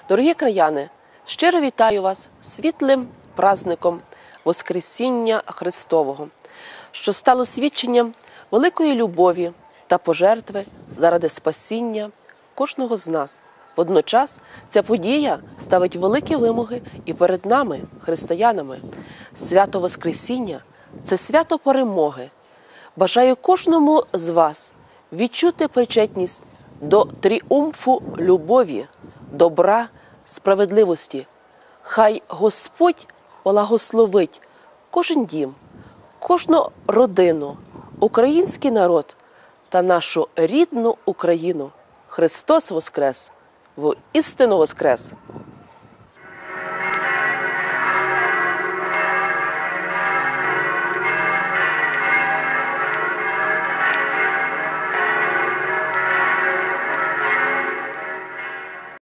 Дорогі краяни, щиро вітаю вас світлим праздником Воскресіння Христового, що стало свідченням великої любові та пожертви заради спасіння кожного з нас. Водночас ця подія ставить великі вимоги і перед нами, християнами. Свято Воскресіння – це свято перемоги. Бажаю кожному з вас відчути причетність до тріумфу любові, добра, справедливості. Хай Господь благословить кожен дім, кожну родину, український народ та нашу рідну Україну. Христос Воскрес! Воістину Воскрес!